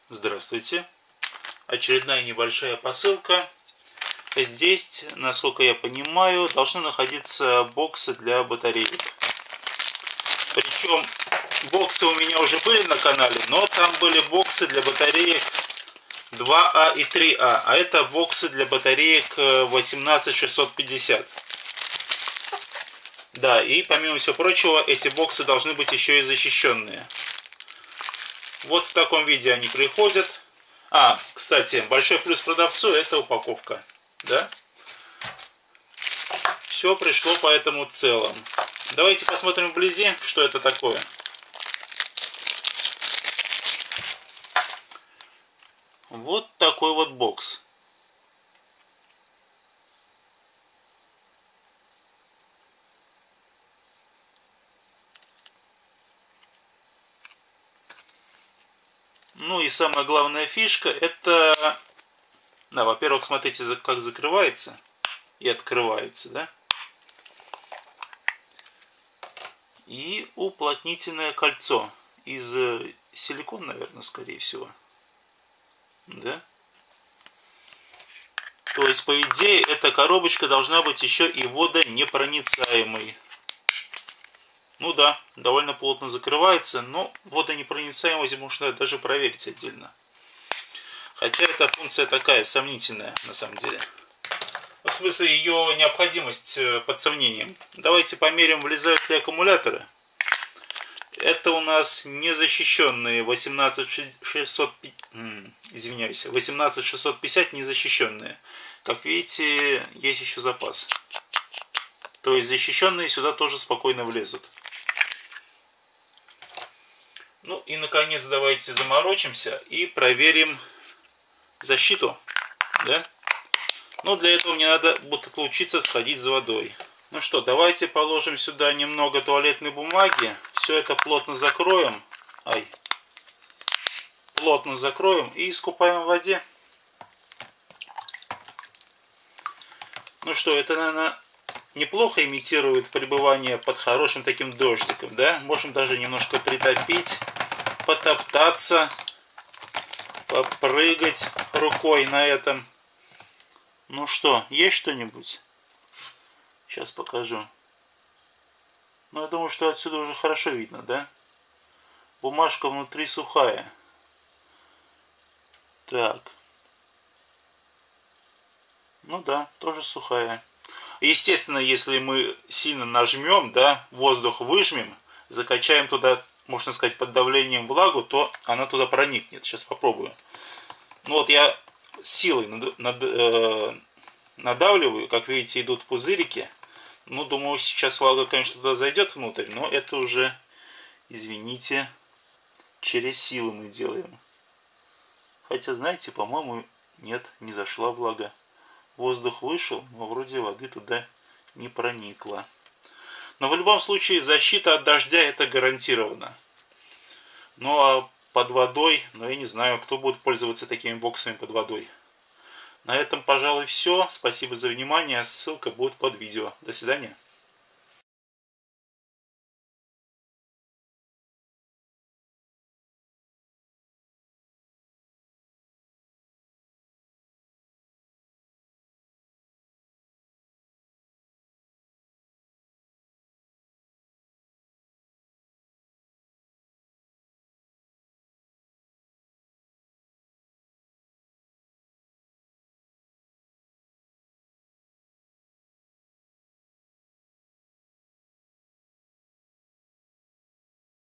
Здравствуйте. Очередная небольшая посылка. Здесь, насколько я понимаю, должны находиться боксы для батареек. Причем боксы у меня уже были на канале, но там были боксы для батареек 2А и 3А. А это боксы для батареек 18650. Да, и помимо всего прочего, эти боксы должны быть еще и защищенные. Вот в таком виде они приходят. Кстати, большой плюс продавцу — это упаковка. Да? Все пришло поэтому целым. Давайте посмотрим вблизи, что это такое. Вот такой вот бокс. Ну и самая главная фишка — это... во-первых, смотрите, как закрывается и открывается, да? И уплотнительное кольцо из силикона, наверное, скорее всего. Да? То есть, по идее, эта коробочка должна быть еще и водонепроницаемой. Ну да, довольно плотно закрывается, но водонепроницаемость можно даже проверить отдельно. Хотя эта функция такая сомнительная на самом деле. В смысле, ее необходимость под сомнением. Давайте померим, влезают ли аккумуляторы. Это у нас незащищенные 18650 незащищенные. Как видите, есть еще запас. То есть защищенные сюда тоже спокойно влезут. Ну и наконец давайте заморочимся и проверим защиту. Да? Но для этого мне надо будет отлучиться, сходить за водой. Ну что, давайте положим сюда немного туалетной бумаги. Все это плотно закроем. Плотно закроем и искупаем в воде. Ну что, это, наверное, неплохо имитирует пребывание под хорошим таким дождиком, да? Можем даже немножко притопить, потоптаться, попрыгать рукой на этом. Ну что, есть что-нибудь? Сейчас покажу. Ну, я думаю, что отсюда уже хорошо видно, да? Бумажка внутри сухая. Так. Ну да, тоже сухая. Естественно, если мы сильно нажмем, да, воздух выжмем, закачаем туда, можно сказать, под давлением влагу, то она туда проникнет. Сейчас попробую. Ну вот я силой надавливаю, как видите, идут пузырики. Ну, думаю, сейчас влага, конечно, туда зайдет внутрь, но это уже, извините, через силу мы делаем. Хотя, знаете, по-моему, нет, не зашла влага. Воздух вышел, но вроде воды туда не проникло. Но в любом случае защита от дождя — это гарантированно. Ну а под водой, я не знаю, кто будет пользоваться такими боксами под водой. На этом, пожалуй, все. Спасибо за внимание. Ссылка будет под видео. До свидания.